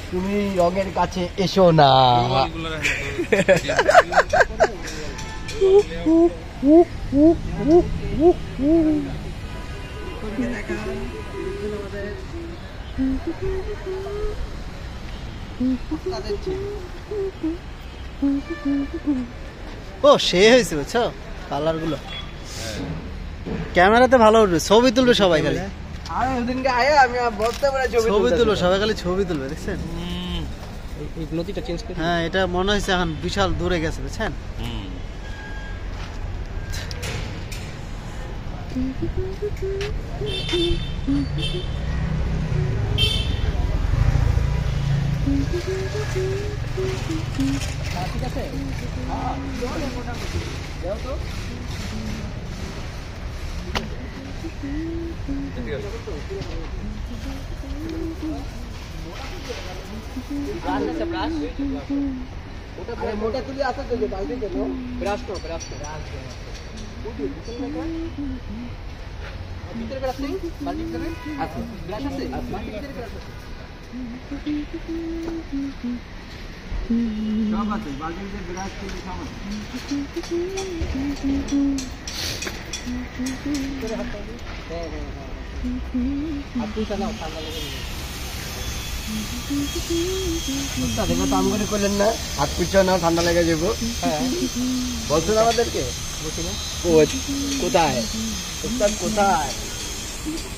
তুমি রঙের কাছে এসো না। ও সে হয়েছে বুঝছো কালার গুলো ক্যামেরাতে ভালো উঠবে ছবি তুলবে সবাই খালি আরে ওদিনকে আয়া আমি বলতে পারে ছবি তুলবে সবাই খালি ছবি তুলবে দেখছেন এই নদীটা চেঞ্জ করে হ্যাঁ এটা মনে হচ্ছে এখন বিশাল দূরে গেছে বুঝছেন ঠিক আছে হ্যাঁ মোটামুটি যাও তো মোটা তুলি আছে তো বালতি দেবো ব্রাশ তো ভিতরে ব্রাশ নেই বালতি ভিতরে আছে ব্রাশ আছে বালতি ভিতরে ব্রাশ আছে সব আছে বালতি ভিতরে ব্রাশ তুলি সব আছে হ্যাঁ আপনি চালাও ঠান্ডা লেগে দেখো তো আমগুলি করলেন না হাত পিছু নাও ঠান্ডা লেগে যাবো হ্যাঁ বলছো না আমাদেরকে কোথায় কোথায়